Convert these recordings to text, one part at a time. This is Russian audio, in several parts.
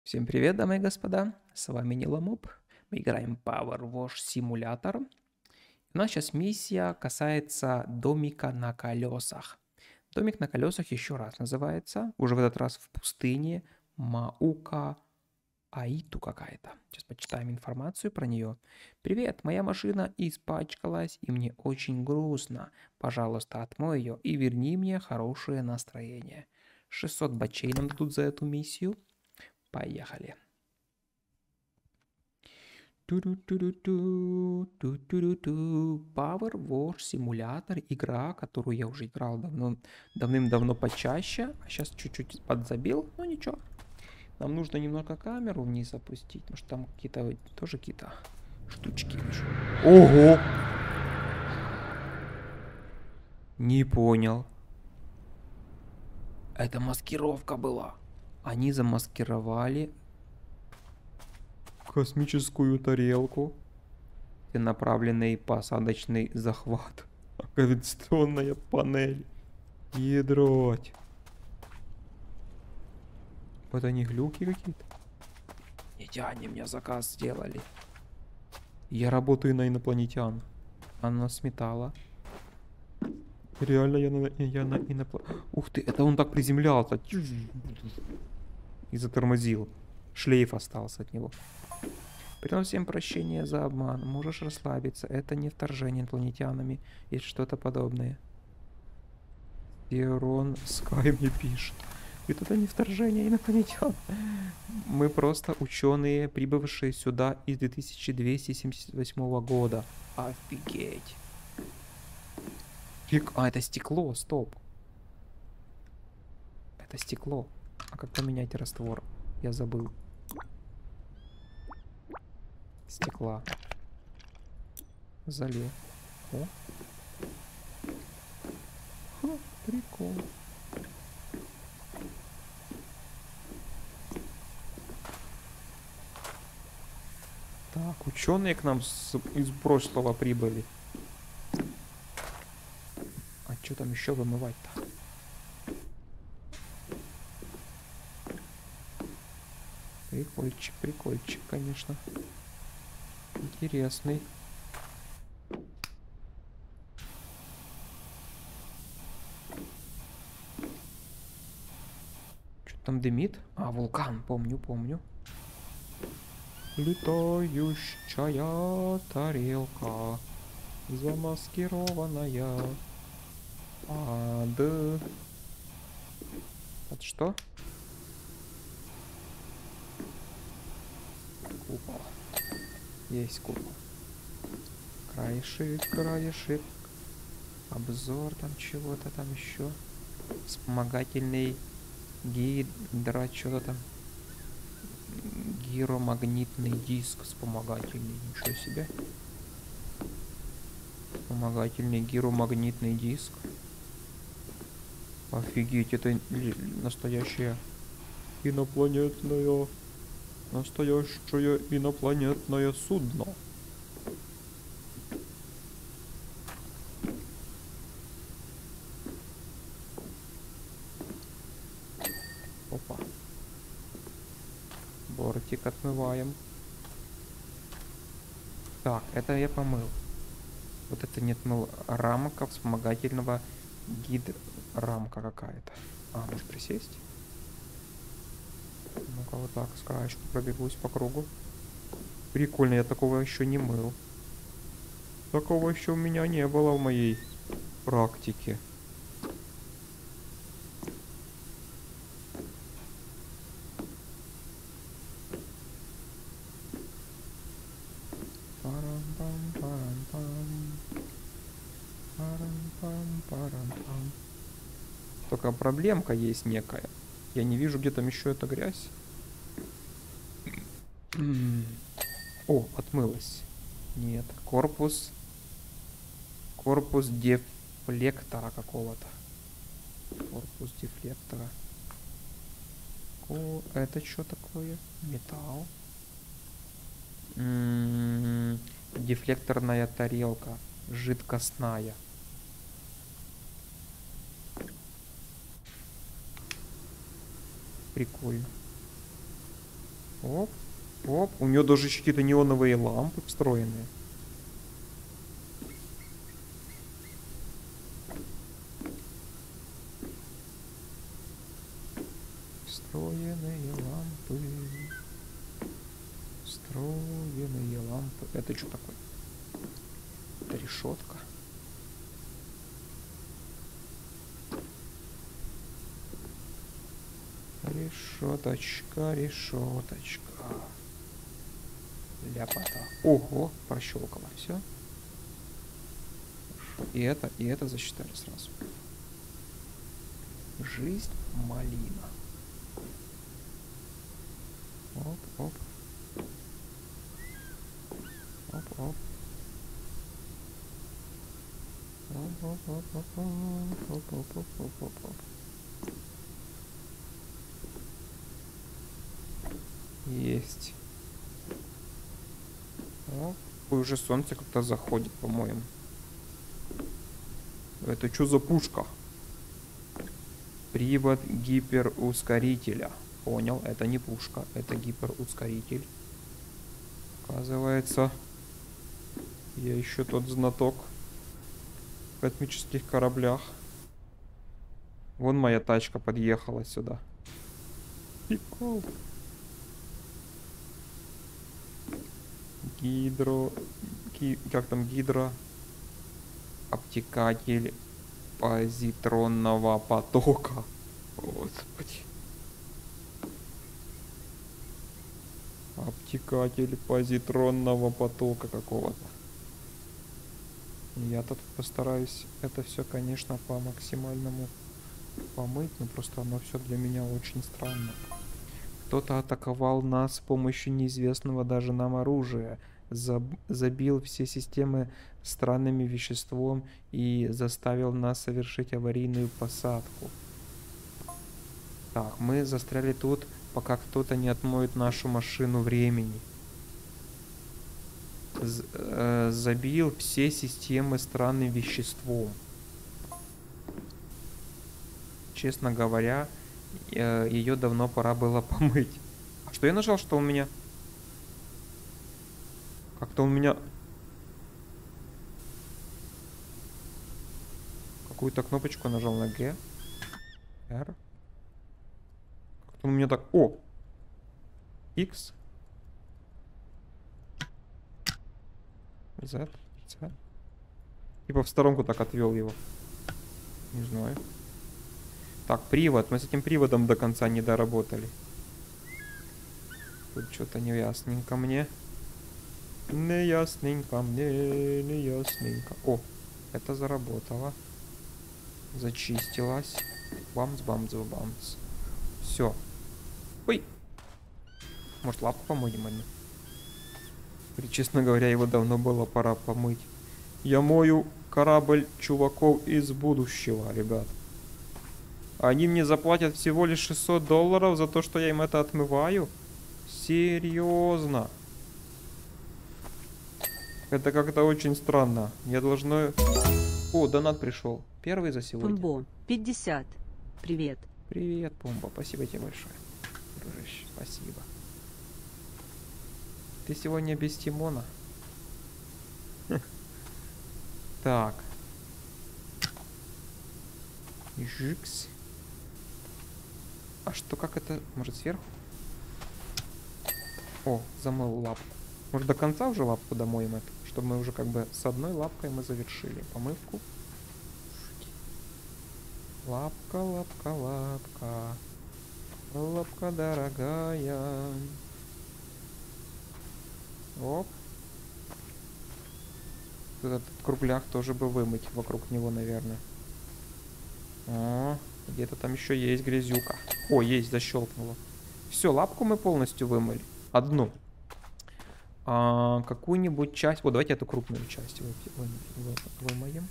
Всем привет, дамы и господа, с вами Ниламоп. Мы играем Power Wash Simulator. У нас сейчас миссия касается домика на колесах. Домик на колесах еще раз называется, уже в этот раз в пустыне, Маука Аиту какая-то. Сейчас почитаем информацию про нее. Привет, моя машина испачкалась и мне очень грустно. Пожалуйста, отмой ее и верни мне хорошее настроение. 600 бачей нам дадут за эту миссию. Поехали. Ту-ду-ту-ду-ту, Power Wash Simulator, игра, которую я уже играл давным-давно почаще, а сейчас чуть-чуть подзабил, но ничего. Нам нужно немного камеру вниз опустить, потому что там какие-то тоже какие-то штучки вижу. Ого! Не понял. Это маскировка была. Они замаскировали космическую тарелку. Направленный посадочный захват. Гравитационная панель. Ядроть. Вот они глюки какие-то. Эти они мне заказ сделали. Я работаю на инопланетян. Она сметала. Реально я на инопланетян. Ух ты, это он так приземлялся. И затормозил. Шлейф остался от него. Приношу всем прощения за обман. Можешь расслабиться. Это не вторжение инопланетянами. Есть что-то подобное. Ирон Скай мне пишет. Ведь это не вторжение инопланетян. Мы просто ученые, прибывшие сюда из 2278 года. Офигеть. А, это стекло, стоп. Это стекло. А как поменять раствор? Я забыл. Стекла. Залил. О. Ха, прикол. Так, ученые к нам из прошлого прибыли. А что там еще вымывать-то? Прикольчик, прикольчик, конечно. Интересный. Что там дымит? А, вулкан, помню. Летающая тарелка, замаскированная под что? Купол. Есть купол. Краешек. Обзор там чего-то там еще. Вспомогательный что-то там. Гиромагнитный диск вспомогательный. Ничего себе. Вспомогательный гиромагнитный диск. Офигеть, это настоящее настоящее инопланетное судно. Опа. Бортик отмываем. Так, это я помыл. Вот это не отмыл. Рамка вспомогательного рамка какая-то. А, может присесть? Ну-ка вот так с краешку пробегусь по кругу. Прикольно, я такого еще не мыл. Такого еще у меня не было в моей практике. Только проблемка есть некая. Я не вижу, где там еще эта грязь. О, отмылась. Нет, корпус дефлектора какого-то. Корпус дефлектора. О, это что такое? Металл. Дефлекторная тарелка. Жидкостная. Прикольно. Оп, оп. У нее даже какие-то неоновые лампы встроенные. Встроенные лампы. Встроенные лампы. Это что такое? Это решетка. Решеточка, решеточка. Ляпота. Ого, прощелкало все. И это засчитали сразу. Жизнь малина. Оп, оп. Оп, оп. Оп, оп, оп, оп, оп, оп, оп, оп, оп, оп. Есть. Оп. Ой, уже солнце как-то заходит, по-моему. Это что за пушка? Привод гиперускорителя. Понял, это не пушка, это гиперускоритель. Оказывается, я еще тот знаток в космических кораблях. Вон моя тачка подъехала сюда. Прикол. Как там гидро? Обтекатель позитронного потока. Господи. Обтекатель позитронного потока какого-то. Я тут постараюсь это все, конечно, по максимальному помыть, но просто оно все для меня очень странно. Кто-то атаковал нас с помощью неизвестного даже нам оружия, забил все системы странным веществом и заставил нас совершить аварийную посадку. Так, мы застряли тут, пока кто-то не отмоет нашу машину времени. Забил все системы странным веществом. Честно говоря, ее давно пора было помыть. А что я нажал, что у меня? Как-то у меня... Какую-то кнопочку нажал на G. R. Как-то у меня так... О! X. Z. Z. Типа в сторонку так отвел его. Не знаю. Так, привод. Мы с этим приводом до конца не доработали. Тут что-то неясненько мне. Неясненько мне, неясненько. О, это заработало. Зачистилась. Бамс, бамс, бамс. Все. Ой. Может, лапку помоем одну? Честно говоря, его давно было пора помыть. Я мою корабль чуваков из будущего, ребят. Они мне заплатят всего лишь $600 за то, что я им это отмываю? Серьезно? Это как-то очень странно. Я должна... О, донат пришел. Первый за сегодня. Пумбо, 50. Привет. Привет, Пумба. Спасибо тебе большое. Дружище, спасибо. Ты сегодня без Тимона? Так. Жикс. А что, как это? Может, сверху? О, замыл лапку. Может, до конца уже лапку домоем эту? Чтобы мы уже как бы с одной лапкой мы завершили помывку. Лапка, лапка, лапка. Лапка дорогая. Оп. Этот кругляк тоже бы вымыть вокруг него, наверное. О, где-то там еще есть грязюка. О, есть, защелкнуло. Все, лапку мы полностью вымыли. Одну. Какую-нибудь часть. Вот, давайте эту крупную часть вымоем.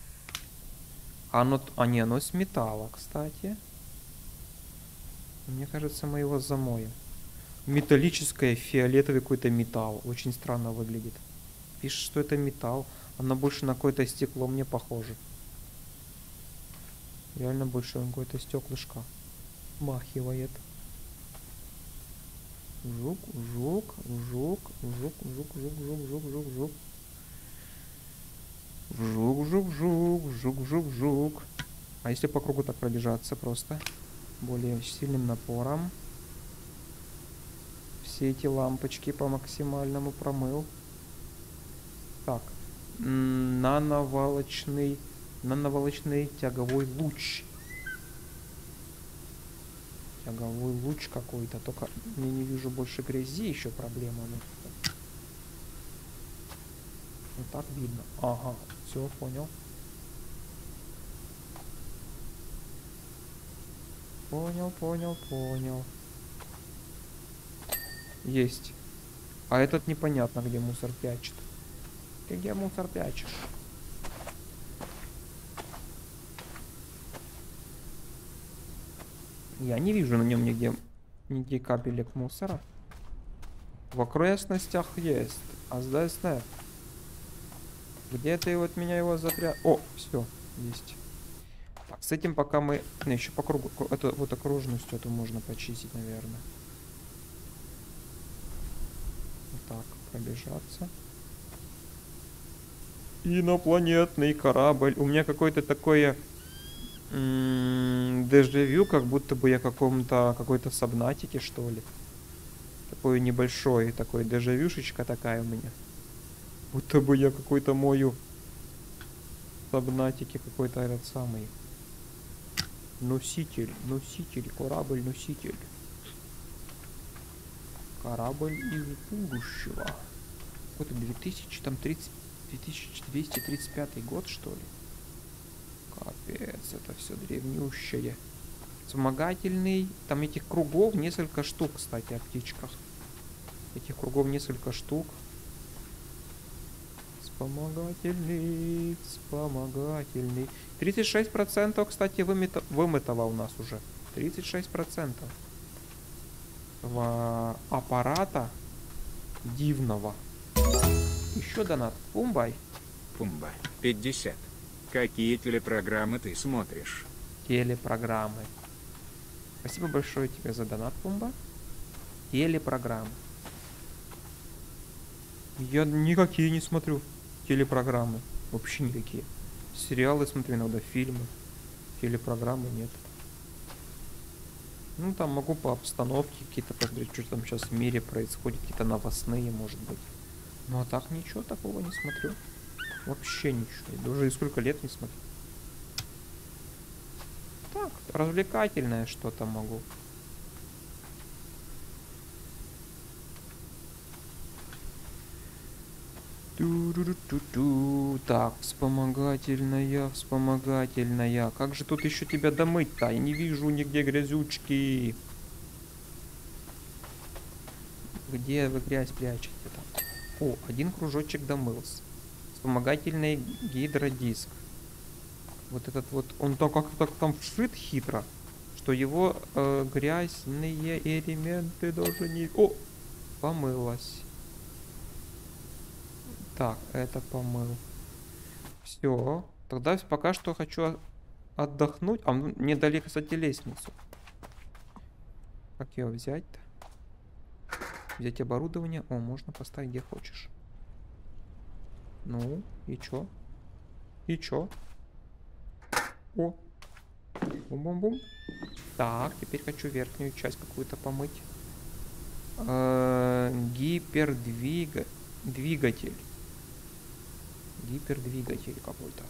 Не, оно с металла, кстати. Мне кажется, мы его замоем. Металлическое, фиолетовый какой-то металл. Очень странно выглядит. Пишет, что это металл. Оно больше на какое-то стекло мне похоже. Реально больше на какое-то стеклышко махивает. Жук, жук, жук, жук, жук, жук, жук, жук, жук, жук. Жук, жук, жук, жук, жук, жук. А если по кругу так пробежаться просто? Более сильным напором. Все эти лампочки по максимальному промыл. Так. Нановолочный тяговой луч. Тяговой луч какой-то. Только я не вижу больше грязи, еще проблема. Вот так видно. Ага, все, понял. Понял. Есть. А этот непонятно, где мусор прячет. Ты где мусор прячешь? Я не вижу на нем нигде капелек мусора. В окрестностях есть, а здесь нет. Где ты вот меня его запрятал? О, все, есть. Так, с этим пока мы... Ну, еще по кругу. Это вот окружностью эту можно почистить, наверное. Вот так, пробежаться. Инопланетный корабль. У меня какое-то такое дежавю, как будто бы я какой-то сабнатике, что ли. Такой небольшой, такой дежавюшечка такая у меня. Будто бы я какой-то мою сабнатике, какой-то этот самый носитель, корабль-носитель. Корабль из будущего. Какой-то 2235 год, что ли? Капец, это все древнющее. Вспомогательный. Там этих кругов несколько штук, кстати, о птичках. Этих кругов несколько штук. Вспомогательный. 36%, кстати, вымытого у нас уже. 36%. Аппарата дивного. Еще донат. Пумбай. Пумба, 50. Какие телепрограммы ты смотришь? Телепрограммы. Спасибо большое тебе за донат, Пумба. Телепрограммы. Я никакие не смотрю телепрограммы. Вообще никакие. Сериалы смотрю иногда, фильмы. Телепрограммы нет. Ну, там могу по обстановке какие-то посмотреть, что там сейчас в мире происходит. Какие-то новостные, может быть. Ну, а так ничего такого не смотрю. Вообще ничего. Я уже сколько лет не смотрю. Так, развлекательное что-то могу. Так, вспомогательная. Как же тут еще тебя домыть-то? Я не вижу нигде грязючки. Где вы грязь прячете там? О, один кружочек домылся. Вспомогательный гидродиск. Вот этот вот, он то как-то так там вшит хитро, что его грязные элементы даже не... О, помылась. Так, это помыл. Все. Тогда пока что хочу отдохнуть. А мне дали, кстати, лестницу. Как ее взять-то? Взять оборудование. О, можно поставить где хочешь. Ну, и чё? И чё? О! Бум-бум-бум. Так, теперь хочу верхнюю часть какую-то помыть. Гипердвигатель. Гипердвигатель какой-то.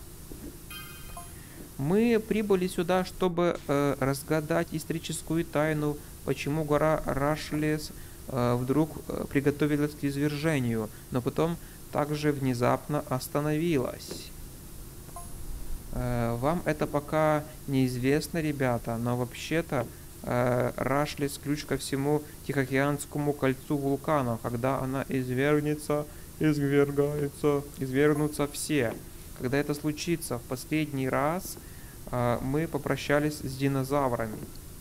Мы прибыли сюда, чтобы разгадать историческую тайну, почему гора Рашлес вдруг приготовилась к извержению, но потом также внезапно остановилась. Вам это пока неизвестно, ребята, но вообще-то Рашлес ключ ко всему Тихоокеанскому кольцу вулканов. Когда она извергнутся все. Когда это случится в последний раз, мы попрощались с динозаврами.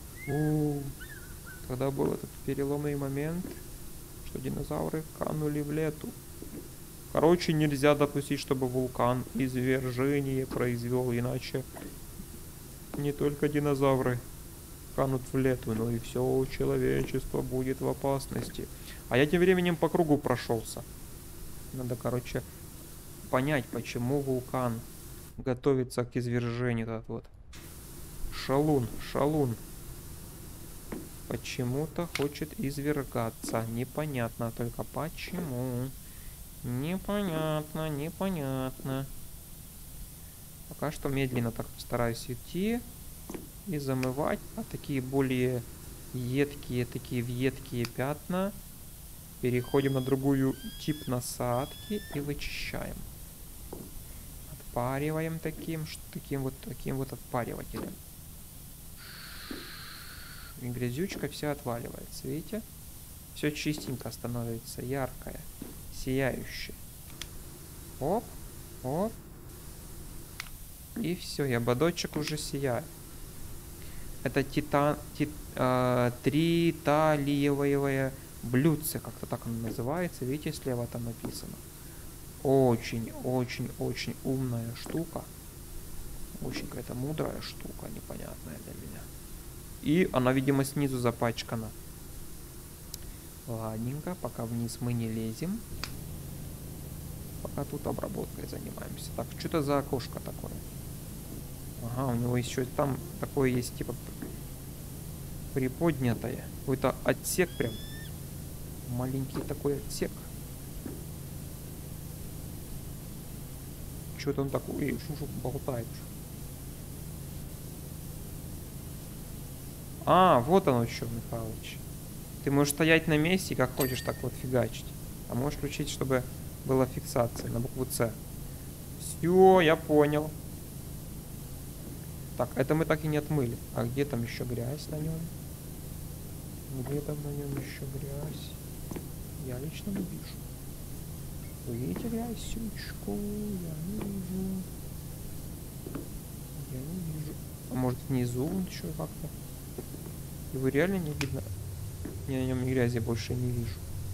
Когда был этот переломный момент, что динозавры канули в лету. Короче, нельзя допустить, чтобы вулкан извержение произвел, иначе не только динозавры канут в лету, ну и все человечество будет в опасности. А я тем временем по кругу прошелся. Надо, короче, понять, почему вулкан готовится к извержению. Этот вот шалун. Почему-то хочет извергаться. Непонятно только почему. Непонятно. Пока что медленно так стараюсь идти и замывать. А такие более едкие, такие въедкие пятна переходим на другую тип насадки и вычищаем. Отпариваем таким вот отпаривателем. И грязючка вся отваливается, видите? Все чистенько становится, яркое, сияющее. Оп. И все, и ободочек уже сияет. Это триталиевое блюдце, как-то так оно называется. Видите, слева там написано. Очень умная штука. Очень какая-то мудрая штука, непонятная для меня. И она, видимо, снизу запачкана. Ладненько, пока вниз мы не лезем. Пока тут обработкой занимаемся. Так, что это за окошко такое? Ага, у него еще там такое есть, типа, приподнятое. Какой-то отсек прям. Маленький такой отсек. Что-то он такой, болтает. А, вот оно что, Михалыч. Ты можешь стоять на месте, как хочешь, так вот фигачить. А можешь включить, чтобы была фиксация на букву С. Все, я понял. Так, это мы так и не отмыли. А где там еще грязь на нем? Где там на нем еще грязь? Я лично не вижу. Вы видите грязючку? Я не вижу. А может внизу он еще как-то? Его реально не видно? Я на нем грязи больше не вижу.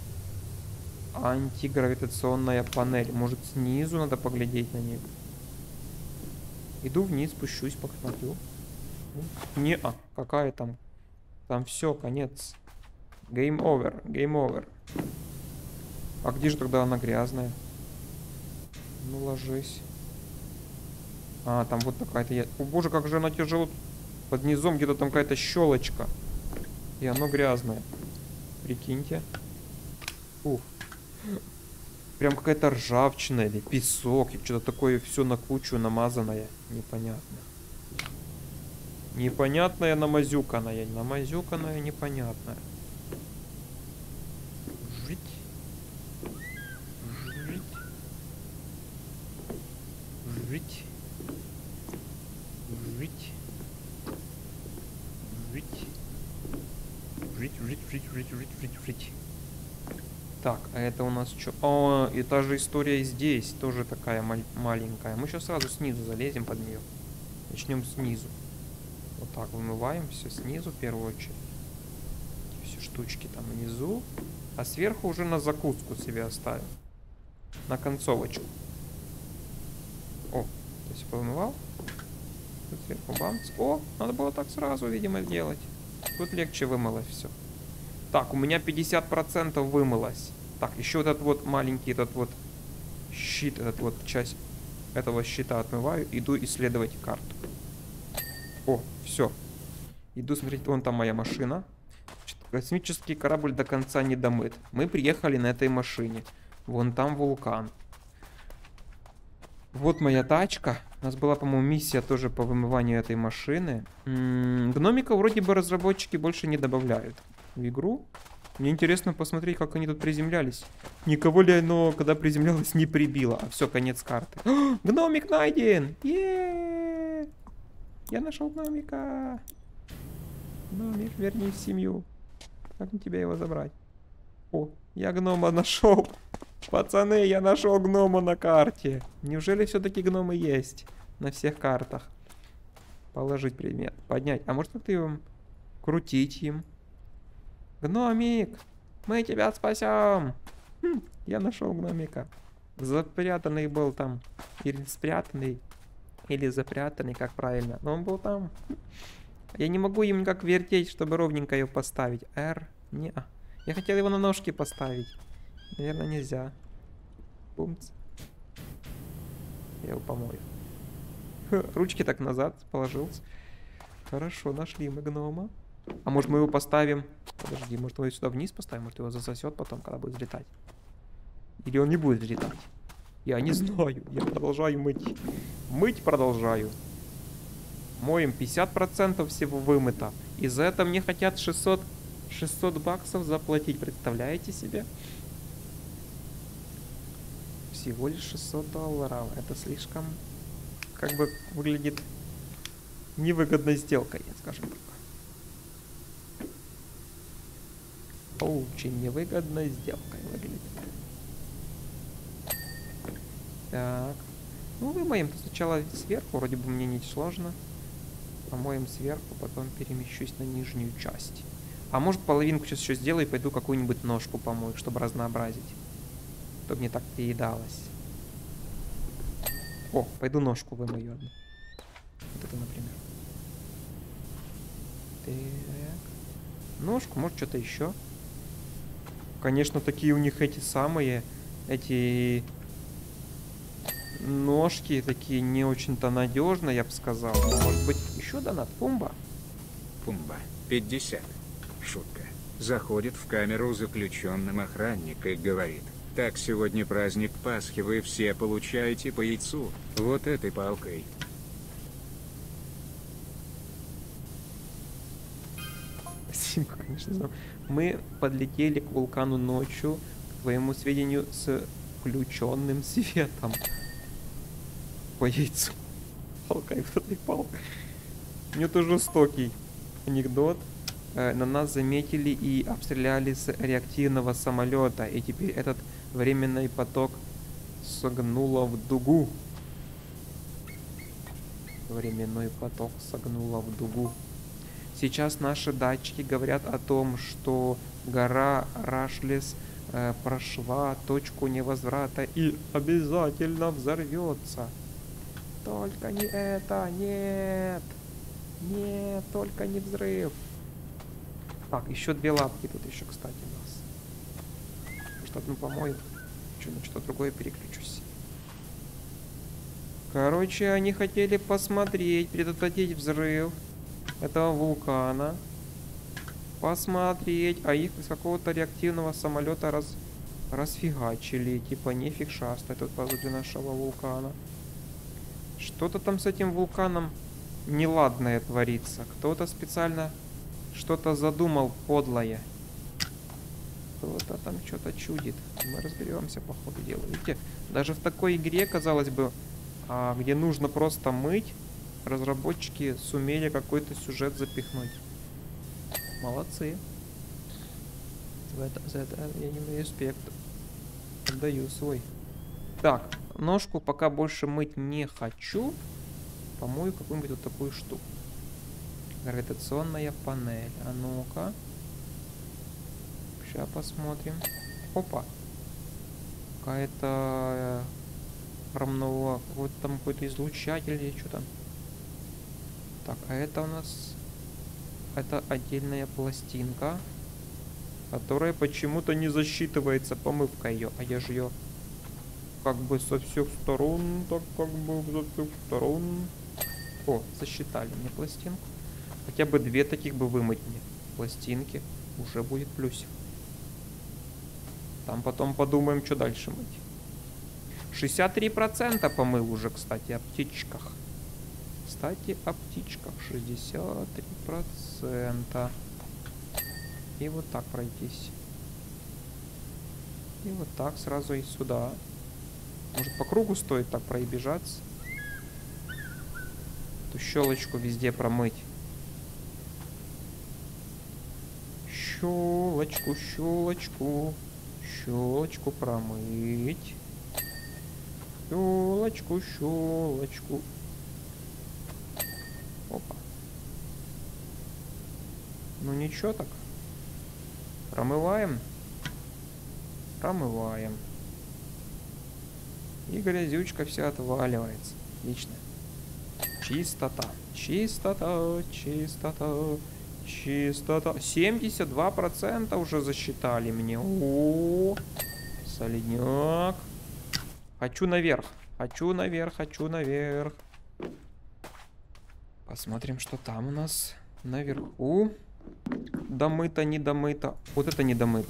Антигравитационная панель. Может, снизу надо поглядеть на нее? Иду вниз, спущусь, посмотрю. Не-а, какая там? Там все, конец. Game over. А где же тогда она грязная? Ну, ложись. А, там вот такая-то... О боже, как же она тяжело. Под низом где-то там какая-то щелочка. И оно грязное. Прикиньте. Ух. Прям какая-то ржавчина или песок. И что-то такое все на кучу намазанное. Непонятно. Непонятное намазюканное. Намазюканное непонятное. Жить. Жить. Так, а это у нас что? О, и та же история здесь. Тоже такая маленькая. Мы сейчас сразу снизу залезем под нее. Начнем снизу. Вот так вымываем все снизу в первую очередь. Все штучки там внизу. А сверху уже на закуску себе оставим. На концовочку. О, то есть повымывал. Тут сверху бамц. О, надо было так сразу, видимо, делать. Тут легче вымылось все. Так, у меня 50% вымылось. Так, еще этот вот маленький, этот вот щит, этот вот часть этого щита отмываю. Иду исследовать карту. О, все. Иду смотреть, вон там моя машина. Космический корабль до конца не домыт. Мы приехали на этой машине. Вон там вулкан. Вот моя тачка. У нас была, по-моему, миссия тоже по вымыванию этой машины. Гномика вроде бы разработчики больше не добавляют в игру. Мне интересно посмотреть, как они тут приземлялись. Никого ли оно, когда приземлялось, не прибило. А все, конец карты. О, гномик найден! Е-е-е! Я нашел гномика. Гномик, вернись в семью. Как мне тебе его забрать? О, я гнома нашел. Пацаны, я нашел гнома на карте. Неужели все-таки гномы есть на всех картах? Положить предмет, поднять. А может как-то его крутить им? Гномик, мы тебя спасем. Я нашел гномика. Запрятанный был там. Или спрятанный. Или запрятанный, как правильно. Но он был там. Я не могу им никак вертеть, чтобы ровненько ее поставить. R. Не. Я хотел его на ножки поставить. Наверное, нельзя. Бумц. Я его помою. Ручки так назад положил. Хорошо, нашли мы гнома. А может мы его поставим... Подожди, может мы его сюда вниз поставим? Может его засосет потом, когда будет взлетать? Или он не будет взлетать? Я не знаю. Я продолжаю мыть. Мыть продолжаю. Моем 50% всего вымыто. И за это мне хотят 600 баксов заплатить. Представляете себе? Всего лишь $600. Это слишком... Как бы выглядит невыгодной сделкой, скажем так. Очень невыгодной сделкой выглядит. Так. Ну, вымоем сначала сверху. Вроде бы мне не сложно. Помоем сверху, потом перемещусь на нижнюю часть. А может половинку сейчас еще сделаю и пойду какую-нибудь ножку помою, чтобы разнообразить. Чтобы не так переедалось. О, пойду ножку вымою одну. Вот это, например. Так. Ножку, может что-то еще. Конечно, такие у них эти самые, эти ножки такие не очень-то надежно, я бы сказал. Может быть, еще донат? Пумба? Пумба. 50. Шутка. Заходит в камеру заключенным охранник и говорит: так, сегодня праздник Пасхи, вы все получаете по яйцу. Вот этой палкой. Спасибо, конечно. Мы подлетели к вулкану ночью, к твоему сведению, с включенным светом. По яйцу. Палкой, вот этой палкой. Это жестокий анекдот. На нас заметили и обстреляли с реактивного самолета. И теперь этот временный поток согнуло в дугу. Временной поток согнуло в дугу. Сейчас наши датчики говорят о том, что гора Рашлес прошла точку невозврата и обязательно взорвется. Только не это, нет! Нет, только не взрыв. Так, еще две лапки тут еще, кстати, у нас. Может, одну помою? Что, на что-то другое переключусь. Короче, они хотели посмотреть, предотвратить взрыв этого вулкана. Посмотреть, а их из какого-то реактивного самолета расфигачили. Типа, нефиг шастать тут возле нашего вулкана. Что-то там с этим вулканом неладное творится. Кто-то специально что-то задумал подлое. Кто-то там что-то чудит. Мы разберемся по ходу дела. Видите, даже в такой игре, казалось бы, где нужно просто мыть, разработчики сумели какой-то сюжет запихнуть. Молодцы. За это я не респект. Отдаю свой. Так, ножку пока больше мыть не хочу. Помою какую-нибудь вот такую штуку. Гравитационная панель. А ну-ка. Сейчас посмотрим. Опа. Какая-то рамного. Вот там какой-то излучатель или что там. Так, а это у нас... Это отдельная пластинка, которая почему-то не засчитывается помывка ее. А я же ее как бы со всех сторон, так как бы со всех сторон. О, засчитали мне пластинку. Хотя бы две таких бы вымыть мне пластинки. Уже будет плюсик. Там потом подумаем, что дальше мыть. 63% помыл уже, кстати, о птичках. Кстати, о птичках. 63%. И вот так пройтись. И вот так сразу и сюда. Может, по кругу стоит так пробежаться? Эту щелочку везде промыть. Щелочку, щелочку. Щелочку промыть. Щелочку, щелочку. Опа. Ну ничего так. Промываем. Промываем. И грязючка вся отваливается. Отлично. Чистота. Чистота. Чистота. Чистота. 72% уже засчитали мне. О, солидняк. Хочу наверх. Хочу наверх. Хочу наверх. Посмотрим, что там у нас наверху. Домыто, не домыто. Вот это не домыто.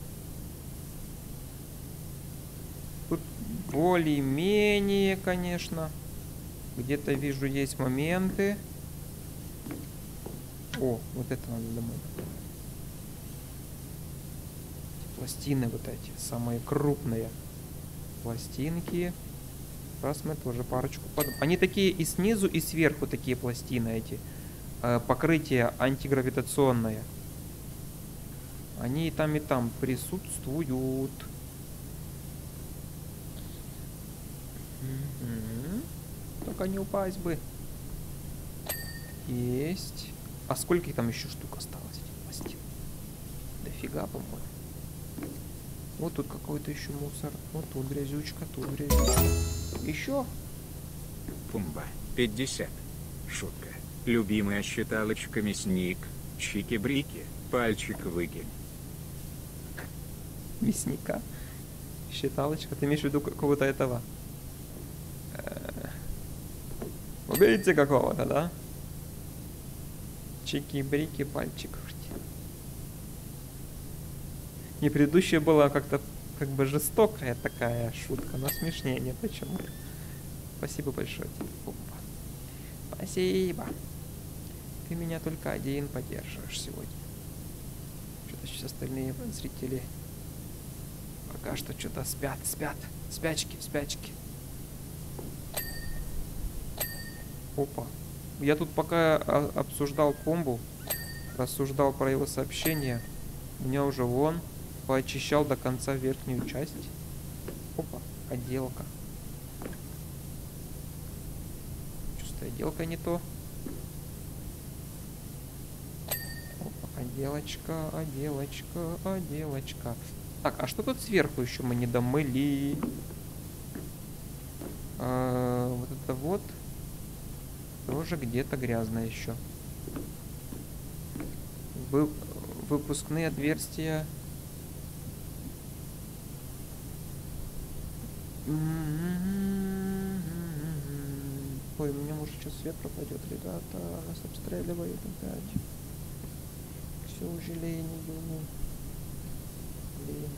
Тут более-менее, конечно. Где-то вижу, есть моменты. О, вот это надо домыть. Пластины вот эти, самые крупные пластинки. Раз мы тоже парочку Они такие и снизу, и сверху такие пластины эти. Покрытие антигравитационное. Они и там присутствуют. Только не упасть бы. Есть. А сколько их там еще штук осталось, этих пластин? Дофига, по-моему. Вот тут какой-то еще мусор. Вот тут грязючка, тут грязючка. Еще? Пумба. 50. Шутка. Любимая считалочка мясник. Чики-брики. Пальчик выкинь. Мясника. Считалочка. Ты имеешь в виду какого-то этого? Уберите какого-то, да? Чики-брики, пальчик. Не, предыдущая была как-то как бы жестокая такая шутка, но смешнее мне почему-то. Спасибо большое тебе, Пумба. Спасибо. Ты меня только один поддерживаешь сегодня. Что-то сейчас остальные зрители пока что что-то спят. Спячки. Опа. Я тут пока обсуждал Пумбу, рассуждал про его сообщение, у меня уже вон поочищал до конца верхнюю часть. Опа, отделка. Чувствую, отделка не то. Опа, отделочка. Так, а что тут сверху еще мы не домыли? Вот это вот. Тоже где-то грязно еще. Выпускные отверстия. Ой, у меня может сейчас свет пропадет, ребята. Нас обстреливают опять. К сожалению. Блин.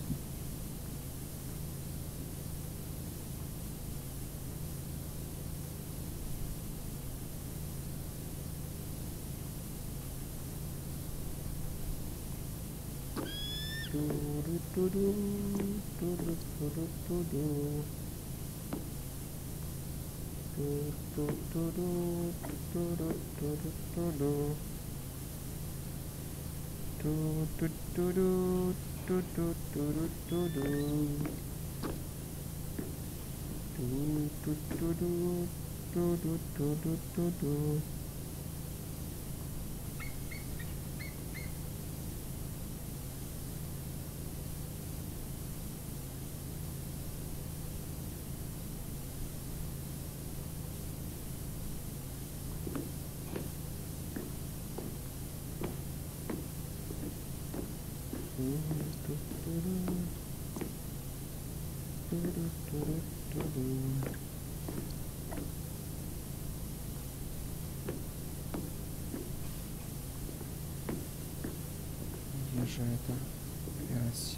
Где же это грязь?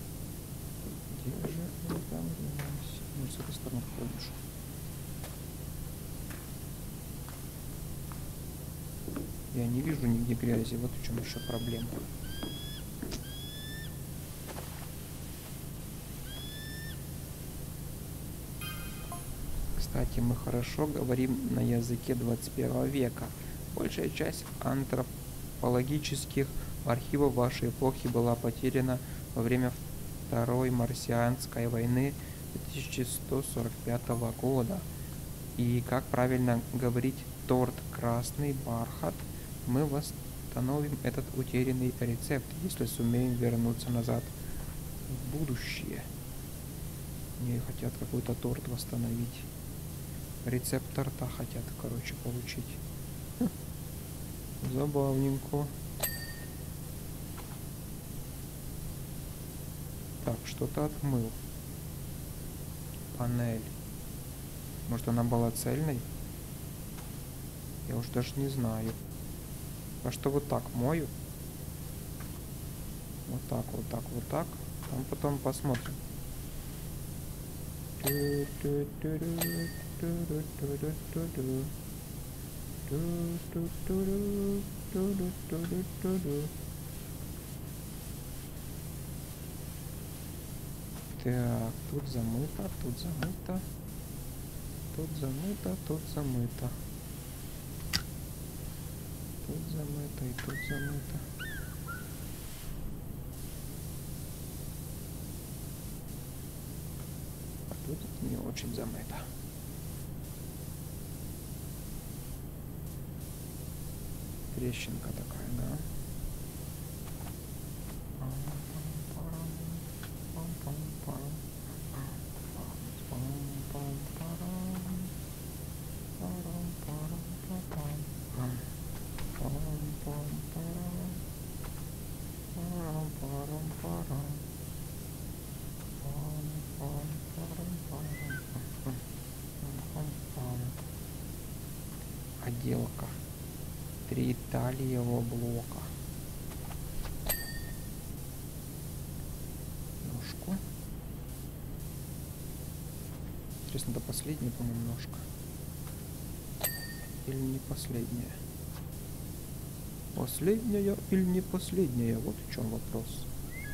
Может, с этой стороны ходишь? Я не вижу нигде грязи, вот в чем еще проблема. Кстати, мы хорошо говорим на языке 21 века. Большая часть антропологических архивов вашей эпохи была потеряна во время Второй Марсианской войны 2145 года. И как правильно говорить торт красный бархат, мы восстановим этот утерянный рецепт, если сумеем вернуться назад в будущее. Мне хотят какой-то торт восстановить. Рецепт торта хотят, короче, получить. Забавненько. Так, что-то отмыл. Панель. Может, она была цельной? Я уж даже не знаю. А что вот так мою? Вот так, вот так, вот так. Там потом посмотрим. Так, тут замыто, тут замыто. Тут замыто, тут замыто. Тут замыто и тут замыто. А тут не очень замыто. Трещинка такая, да? Отделка. 3 талиевого блока. Ножку. Интересно, это последняя, по-моему, ножка. Или не последняя? Последняя или не последняя? Вот в чем вопрос.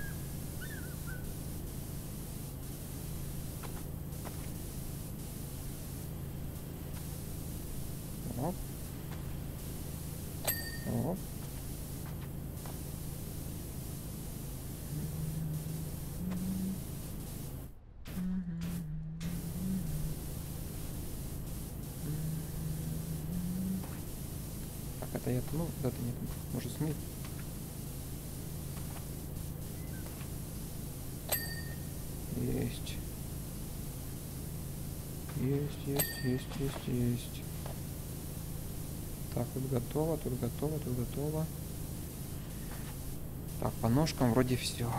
Оп. Оп. Так, это я, ну, это нет, может смыть. Есть. Есть. Так, тут готово, тут готово, тут готово. Так, по ножкам вроде все.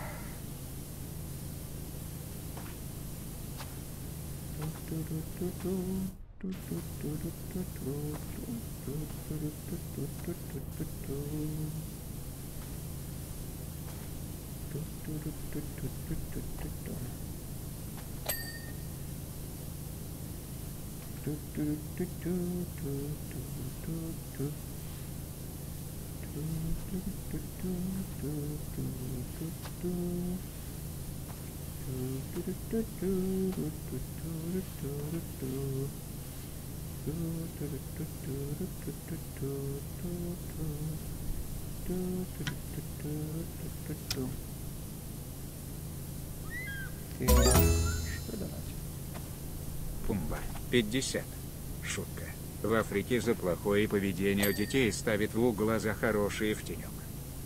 Что давать? Пумба. 50. Шутка. В Африке за плохое поведение детей ставят в угол, а за хорошие в тенек.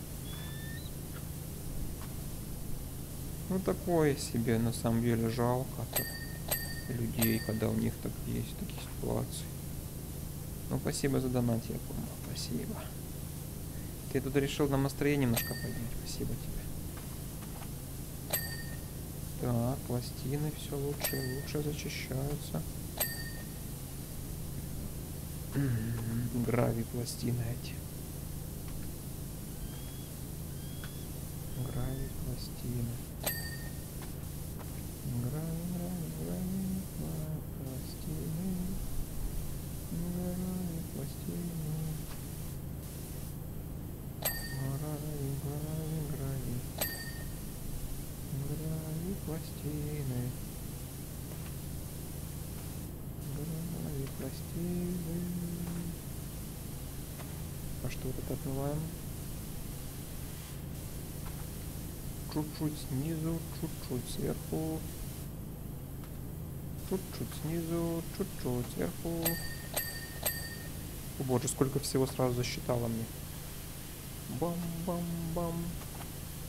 Ну такое себе, на самом деле жалко людей, когда у них так есть такие ситуации. Ну спасибо за донат, я помню, спасибо. Ты тут решил нам настроение немножко поднять, спасибо тебе. Так, пластины все лучше и лучше зачищаются. Грави пластины эти. Грави пластины. Грави пластины. Грави пластины. Грави пластины. Грави пластины. А что вот это отмываем? Чуть-чуть снизу, чуть-чуть сверху. Чуть-чуть снизу, чуть-чуть сверху. О боже, сколько всего сразу засчитало мне. Бам-бам-бам.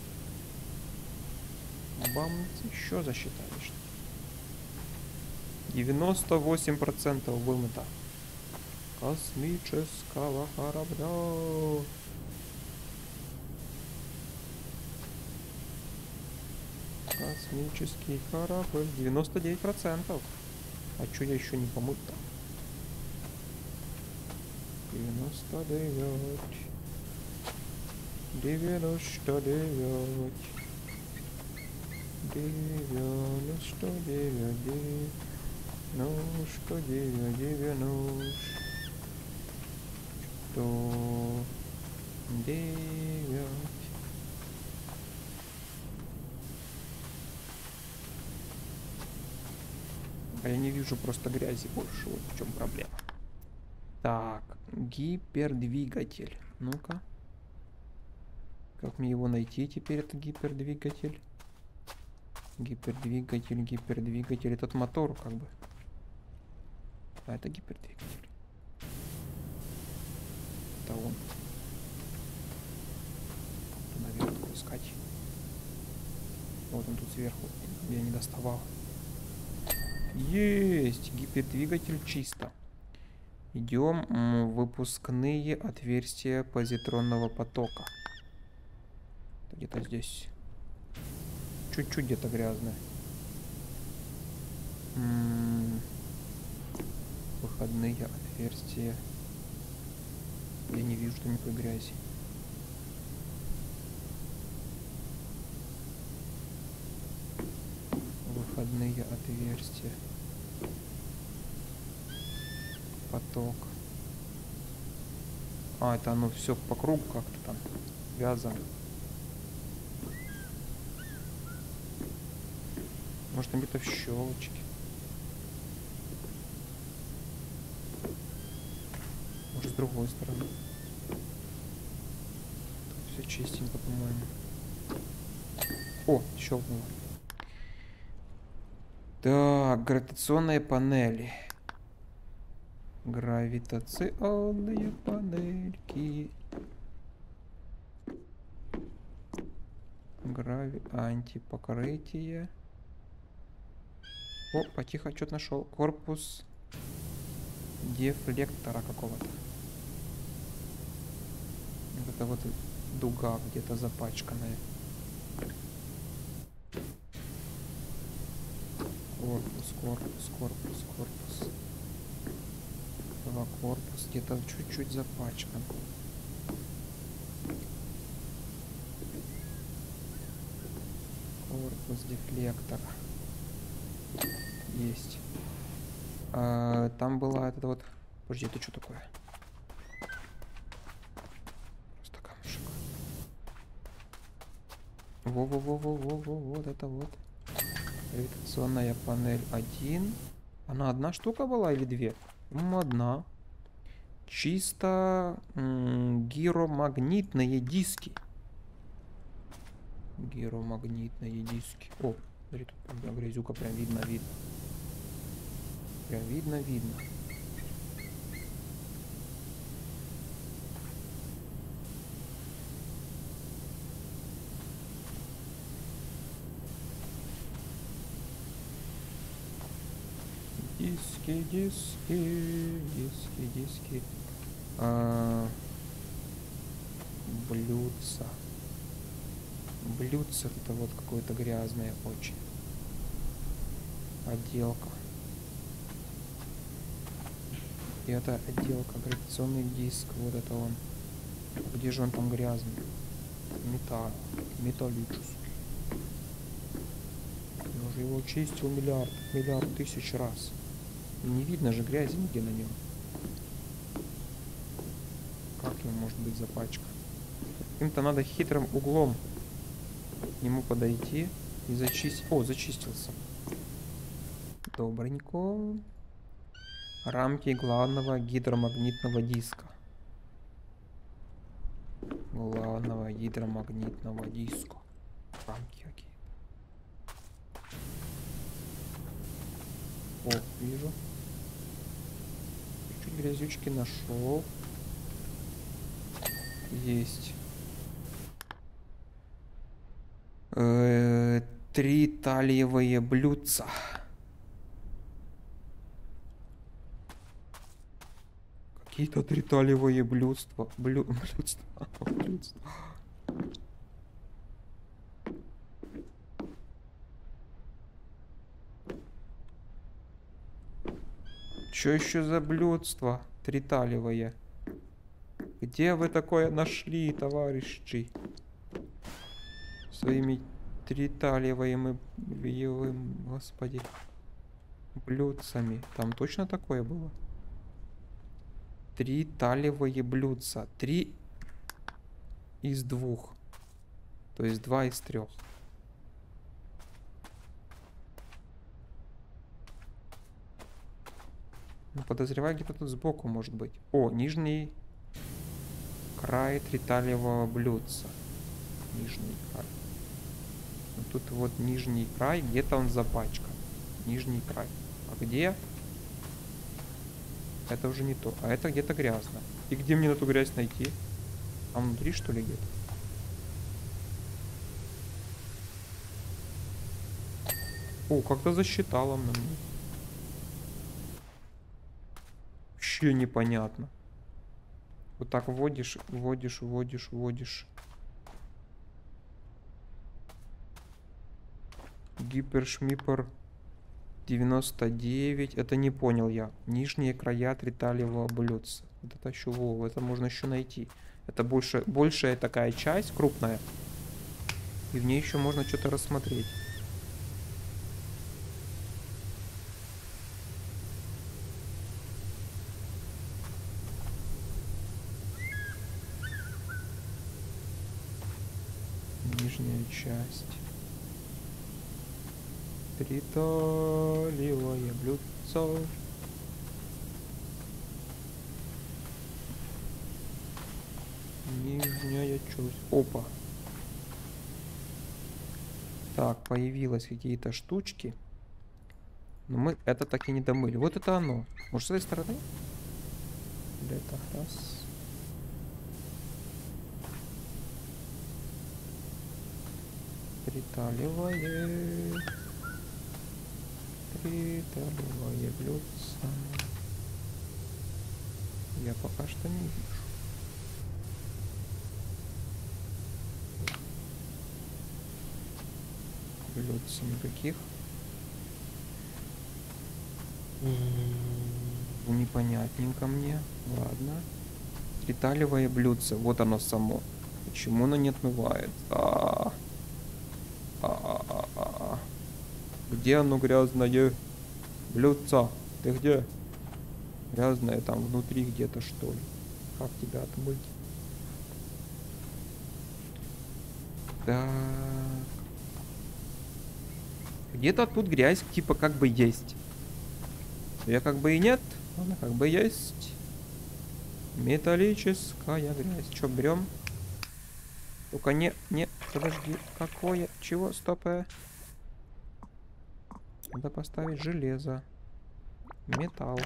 Бам, еще засчитали. 98% вымыто. Космического корабля. Космический корабль. 99%. А чё я еще не помыть-то? 99. 99. 99. Ножка 99. 9. А я не вижу просто грязи больше. Вот в чем проблема. Так, гипердвигатель. Ну-ка. Как мне его найти теперь, это гипердвигатель? Гипердвигатель, гипердвигатель. Этот мотор как бы. А это гипердвигатель. Это он. Наверху искать. Вот он тут сверху. Я не доставал. Есть! Гипердвигатель чисто. Идем в выпускные отверстия позитронного потока. Где-то здесь. Чуть-чуть где-то грязно. Выходные отверстия. Я не вижу что никакой грязи. Выходные отверстия. Поток. А, это оно все по кругу как-то там вязано. Может, там где-то в щелочке. Может, с другой стороны. Тут все чистенько, по-моему. О, щелкнуло. Так, гравитационные панели. Гравитационные панельки. Антипокрытие. О, потихо, что-то нашел. Корпус дефлектора какого-то. Вот это вот дуга где-то запачканная. Корпус. Корпус где-то чуть-чуть запачкан. Корпус дефлектора. Есть. Там была эта вот... Подожди, это что такое? Просто камушек. Вот это вот. Гравитационная панель 1. Она одна штука была или две? Одна. Чисто гиромагнитные диски. Гиромагнитные диски. О, смотри, тут прям грязюка прям видно. Прям видно. Диски. Блюдце это вот какое-то грязное очень. Отделка. И это отделка, гравитационный диск, вот это он. Где же он там грязный? Металлический. Я уже его чистил миллиард тысяч раз. И не видно же грязи нигде на нем. Как ему может быть запачкан? Каким-то надо хитрым углом к нему подойти и зачистить. О, зачистился. Добренько. Рамки главного гидромагнитного диска. Рамки какие. О, вижу. Чуть грязючки нашел. Есть. 3 талиевые блюдца. Какие-то триталевые блюдства. Блюдства. Блюдства. Что еще за блюдство триталевое? Где вы такое нашли, товарищи? Своими триталевыми, господи, блюдцами. Там точно такое было? Триталевые блюдца. 3 из 2. То есть 2 из 3. Ну, подозреваю, где-то тут сбоку может быть. О, нижний край триталевого блюдца. Нижний край. Ну, тут вот нижний край, где-то он запачкан. Нижний край. А где? Это уже не то. А это где-то грязно. И где мне эту грязь найти? Там внутри, что ли, где-то? О, как-то засчитало на мне. Вообще непонятно. Вот так вводишь, вводишь, вводишь, вводишь. Гипершмипер 99. Это не понял я. Нижние края триталевого блюдца. Вот это еще, это можно еще найти. Это большая такая часть, крупная. И в ней еще можно что-то рассмотреть. Нижняя часть. Триталевое блюдце. Нижняя часть. Опа. Так, появилось какие-то штучки. Но мы это так и не домыли. Вот это оно. Может, с этой стороны? Или это раз. Триталевое блюдце. Я пока что не вижу. Блюдца никаких. Непонятненько мне. Ладно. Триталевое блюдце. Вот оно само. Почему оно не отмывает? Где оно грязное? Блюдце. Ты где? Грязное там внутри где-то, что ли? Как тебя отмыть? Так. Где-то тут грязь типа как бы есть. Я как бы и нет, она как бы есть. Металлическая грязь. Что, берем? Только не, подожди. Какое? Чего? Стоп. Надо поставить железо. Металл.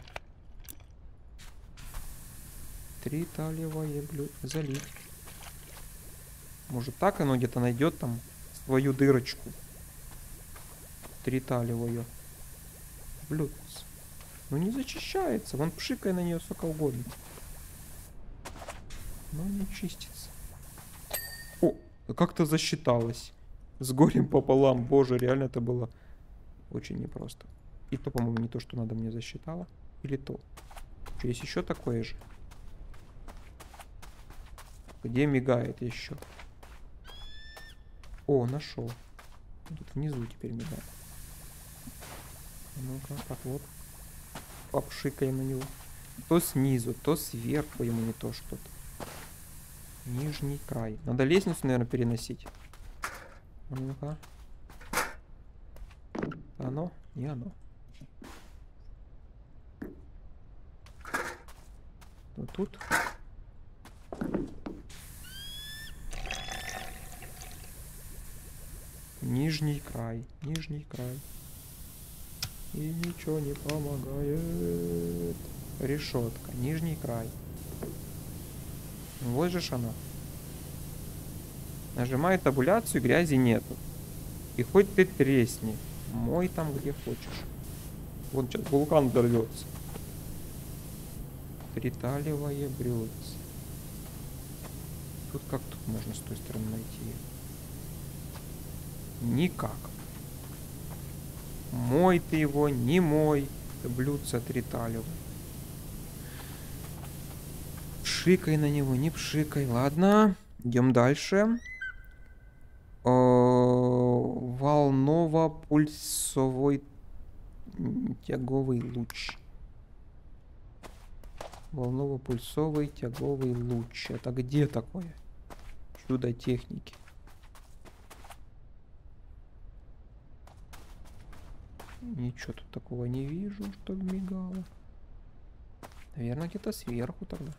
Триталевое блюдо. Залить. Может так оно где-то найдет там свою дырочку. Триталевое блюдце. Ну не зачищается. Вон пшикай на нее сколько угодно. Но не чистится. О, как-то засчиталось. С горем пополам. Боже, реально это было очень непросто. И то, по-моему, не то, что надо, мне засчитало. Или то. Что, есть еще такое же? Где мигает еще? О, нашел. Тут внизу теперь мигает. Ну-ка, так вот. Попшикаем на него. То снизу, то сверху ему не то что-то. Нижний край. Надо лестницу, наверное, переносить. Ну-ка. Оно? Не оно. Вот тут. Нижний край. Нижний край. И ничего не помогает. Решетка. Нижний край. Вот же ж она. Нажимаю табуляцию, грязи нету. И хоть ты тресни. Мой там где хочешь. Вон сейчас вулкан взорвется. Триталевое блюдце. Тут как тут можно с той стороны найти? Никак. Мой ты его, не мой. Это блюдце триталевое. Пшикай на него, не пшикай. Ладно, идем дальше. Волново-пульсовой тяговый луч. Волново-пульсовый тяговый луч. Это где такое? Чудо техники. Ничего тут такого не вижу, чтобы мигало. Наверное, где-то сверху тогда.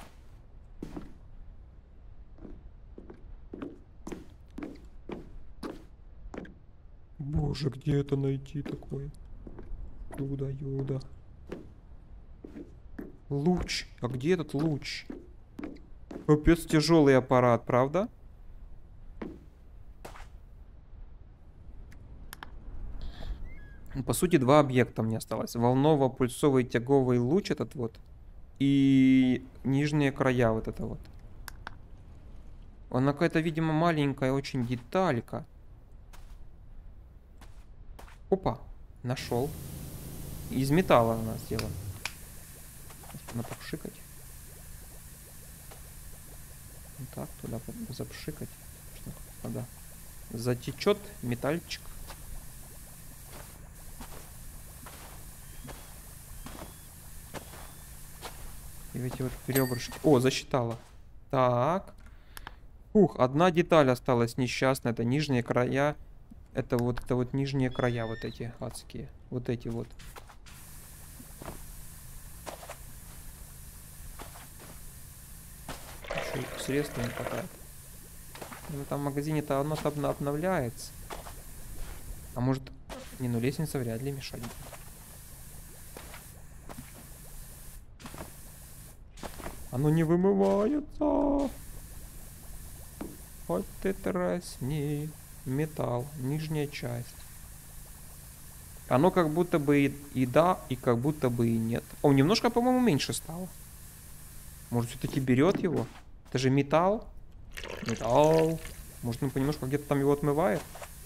Боже, где это найти такое? Чудо-юдо. Луч. А где этот луч? Капец, тяжелый аппарат, правда? По сути, два объекта мне осталось. Волново-пульсовый тяговый луч этот вот. И нижние края вот это вот. Она какая-то, видимо, маленькая очень деталька. Опа, нашел. Из металла она сделана. Надо попшикать. Вот так, туда запшикать. Что надо. Затечет метальчик. И эти вот ребрышки. О, засчитала. Так. Ух, одна деталь осталась несчастная. Это нижние края. Это вот нижние края вот эти адские. Вот эти вот. Еще их средств не хватает. Ну там в магазине-то оно обновляется. А может... Не, ну лестница вряд ли мешать будет. Оно не вымывается. Хоть ты тресни. Металл. Нижняя часть. Оно как будто бы и да, и как будто бы и нет. О, немножко, по-моему, меньше стало. Может, все-таки берет его? Это же металл. Металл. Может, он понемножку где-то там его отмывает?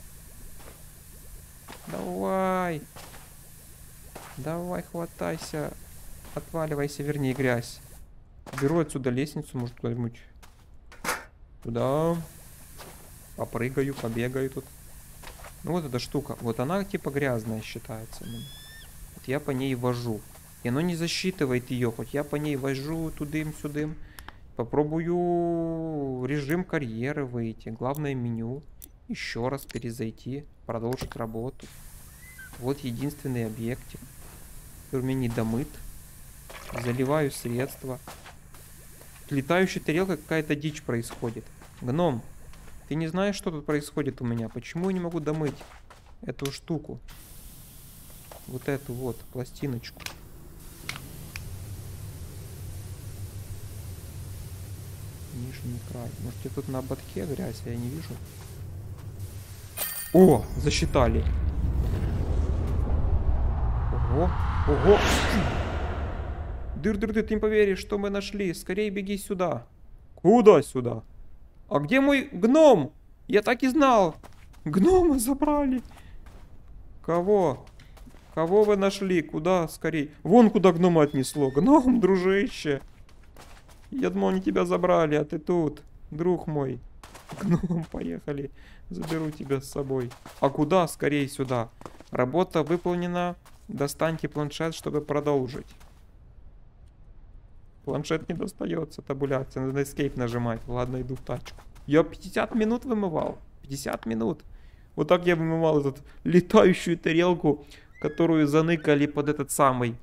Давай. Давай, хватайся. Отваливайся, вернее, грязь. Беру отсюда лестницу, может, куда-нибудь туда. Попрыгаю, побегаю тут. Ну, вот эта штука. Вот она, типа, грязная считается. Вот я по ней вожу. И оно не засчитывает ее. Хоть я по ней вожу тудым-сюдым. Попробую режим карьеры выйти. Главное меню. Еще раз перезайти. Продолжить работу. Вот единственный объектик. Который у меня не домыт. Заливаю средства. Летающая тарелка, какая-то дичь происходит. Гном, ты не знаешь, что тут происходит у меня? Почему я не могу домыть эту штуку? Вот эту вот пластиночку. Нижний край. Может, я тут на ободке грязь, я не вижу. О, засчитали. Ого, ого. Дыр-дыр-дыр, ты не поверишь, что мы нашли. Скорее беги сюда. Куда сюда? А где мой гном? Я так и знал. Гнома забрали. Кого? Кого вы нашли? Куда скорее? Вон куда гнома отнесло. Гном, дружище. Я думал, они тебя забрали, а ты тут. Друг мой. Гном, поехали. Заберу тебя с собой. А куда? Скорее сюда. Работа выполнена. Достаньте планшет, чтобы продолжить. Планшет не достается, табуляция. Надо escape нажимать. Ладно, иду в тачку. Я 50 минут вымывал. 50 минут. Вот так я вымывал эту летающую тарелку, которую заныкали под этот самый...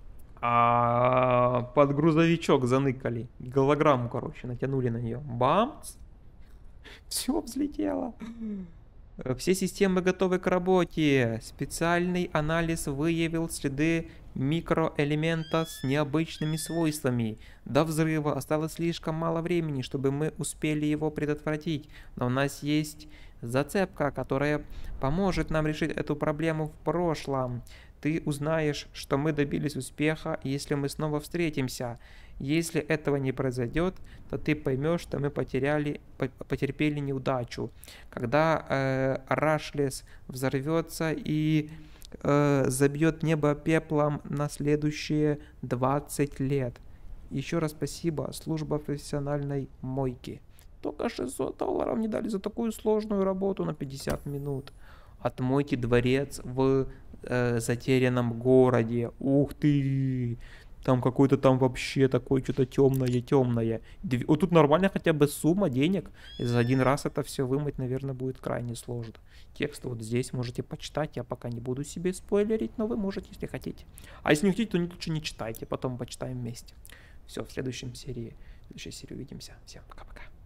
под грузовичок заныкали. Голограмму, короче, натянули на нее. Бамс! Все взлетело. Все системы готовы к работе. Специальный анализ выявил следы микроэлемента с необычными свойствами. До взрыва осталось слишком мало времени, чтобы мы успели его предотвратить. Но у нас есть зацепка, которая поможет нам решить эту проблему в прошлом. Ты узнаешь, что мы добились успеха, если мы снова встретимся. Если этого не произойдет, то ты поймешь, что мы потерпели неудачу. Когда Рашлес взорвется и забьет небо пеплом на следующие 20 лет. Еще раз спасибо, служба профессиональной мойки. Только $600 мне дали за такую сложную работу на 50 минут. Отмойте дворец в затерянном городе. Ух ты! Там какой-то там вообще такое что-то темное. Вот тут нормально хотя бы сумма денег. И за один раз это все вымыть, наверное, будет крайне сложно. Текст вот здесь можете почитать. Я пока не буду себе спойлерить, но вы можете, если хотите. А если не хотите, то лучше не читайте. Потом почитаем вместе. Все, в следующей серии увидимся. Всем пока-пока.